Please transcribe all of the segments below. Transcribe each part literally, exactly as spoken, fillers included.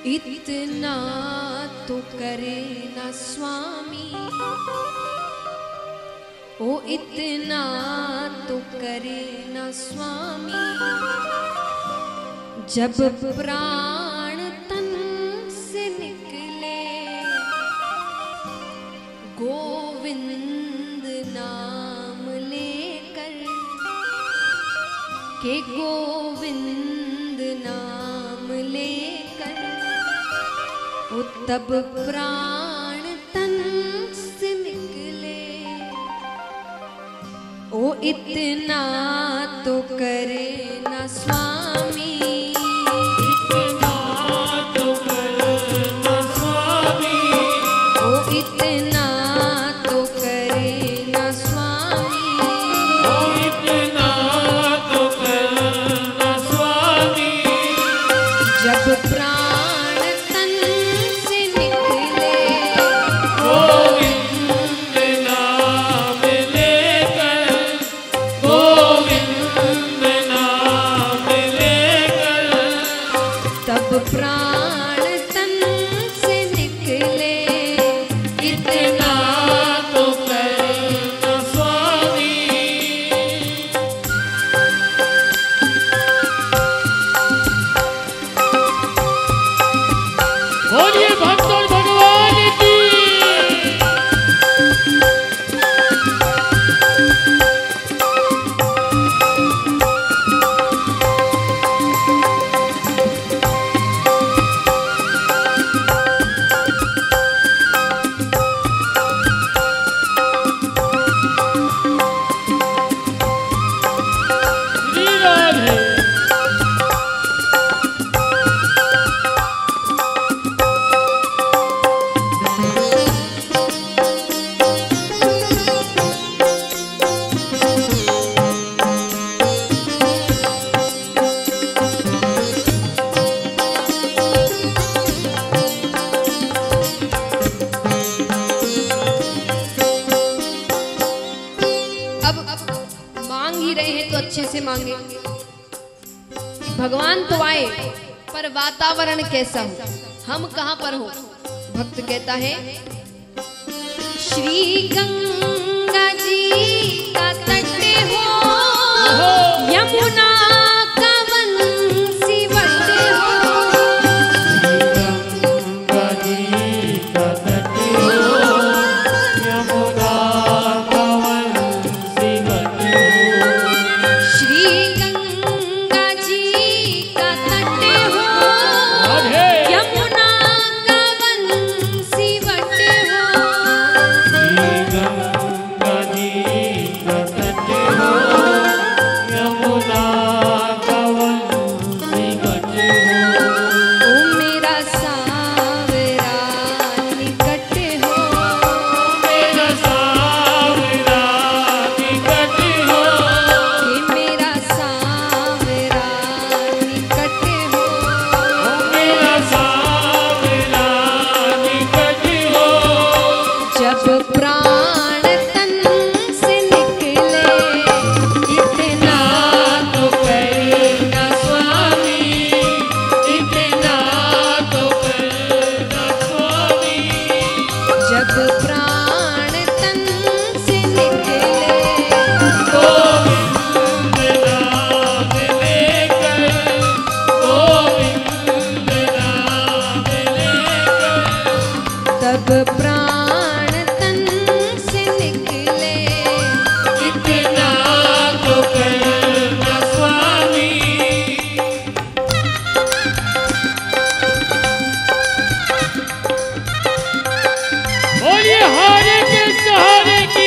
इतना तो करे ना स्वामी, ओ इतना तो करे ना स्वामी, जब प्राण तन से निकले गोविंद नाम लेकर के गोविंद नाम लेकर, ओ तब प्राण तन से निकले, ओ इतना तो करे ना स्वामी, इतना तो करे ना स्वामी, ओ इतना तो करे ना स्वामी, ओ इतना तो करे ना स्वामी, जब प्राण तन से निकले गोविंद नाम लेकर, गोविंद नाम लेकर, तब प्राण तन से निकले, इतना तो करे ना स्वामी। बोलिए भक्त और भगवान की। श्री राधे। अब मांग ही रहे हैं तो अच्छे से मांगे। भगवान तो आए पर वातावरण कैसा हो, हम कहां पर हो। भक्त कहता है श्री गंगा जी का तट हो, यमुना का वंशी वट हो, गंगा जी का तट हो, यमुना का वंशी वट हो। श्री गंगा जी का तट हो, राधे। यमुना का वंशी वट हो, श्री गंगा जी का तट हो, यमुना का वंशी वट हो। ओ मेरा सावरा निकट हो, मेरा सावरा निकट हो, हे मेरा सावरा निकट हो, मेरा सावरा निकट हो। जब प्राण तन से निकले, इतना तो करे ना स्वामी, इतना तो करे ना स्वामी, जब प्राण तन से निकले, गोविंद नाम लेकर, गोविंद नाम लेकर, तब प्राण तन से निकले, इतना तो करे ना स्वामी। बोलिए हारे के सहारे की।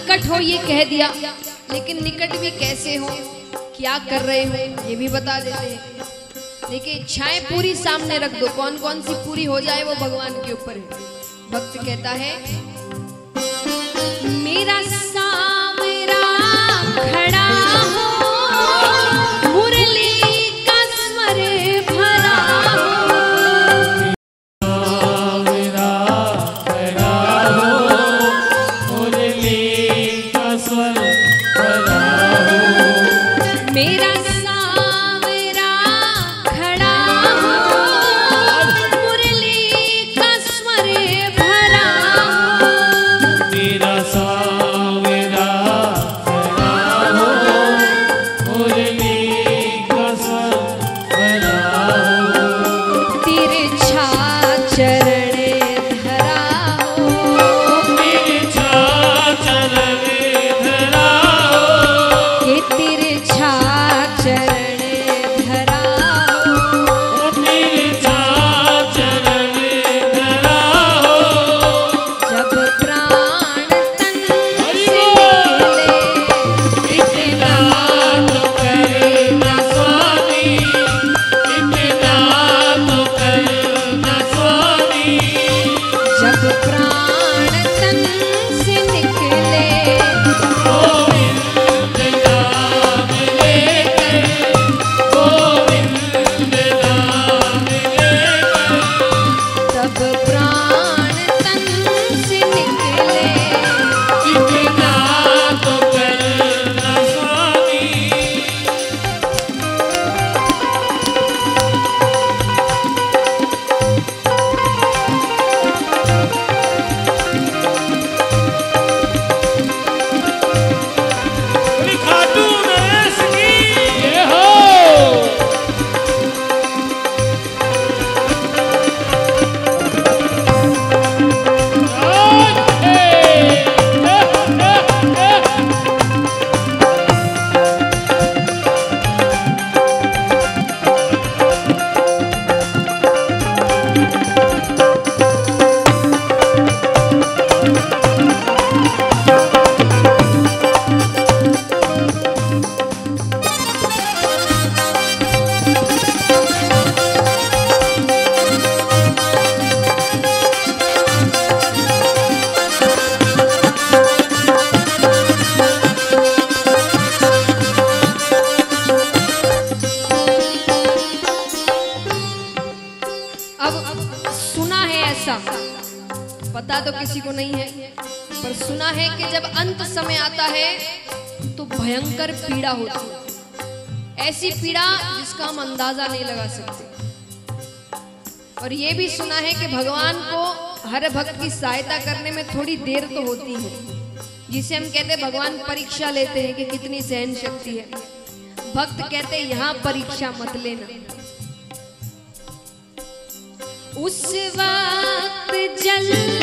निकट हो ये कह दिया, लेकिन निकट भी कैसे हो, क्या कर रहे हो ये भी बता देते हैं। देखिए इच्छाएं पूरी सामने रख दो, कौन कौन सी पूरी हो जाए वो भगवान के ऊपर है। भक्त कहता है मेरा सावरा खड़ा हो, मुरली का स्वर भरा हो। मेरा खड़ा हो, मुरली का स्वर भरा हो। मेरा सावरा खड़ा हो, मुरली का स्वर भरा हो। मेरा सावरा खड़ा हो, मुरली का स्वर भरा हो। तिरछा चरण धरा हो, तिरछा चरण धरा हो, कि तिरछा चरण धरा हो। तिरछा चरण धरा हो। जब प्राण तन हरि से बोल। निकले, इतना तो करना स्वामी, इतना तो करना स्वामी। जब प्राण तन से निकले, गोविंद नाम लेकर, गोविंद नाम लेकर, तब प्राण तन से निकले। इतना तो करना स्वामी। बोली खाटू नरेश की जय हो। अब सुना है ऐसा, पता तो किसी को नहीं है, पर सुना है कि जब अंत समय आता है तो भयंकर पीड़ा होती है। ऐसी पीड़ा जिसका हम अंदाजा नहीं लगा सकते। और ये भी सुना है कि भगवान को हर भक्त की सहायता करने में थोड़ी देर तो होती है, जिसे हम कहते हैं भगवान परीक्षा लेते हैं कि कितनी सहन शक्ति है। भक्त कहते हैं यहाँ परीक्षा मत लेना। उस वक्त जल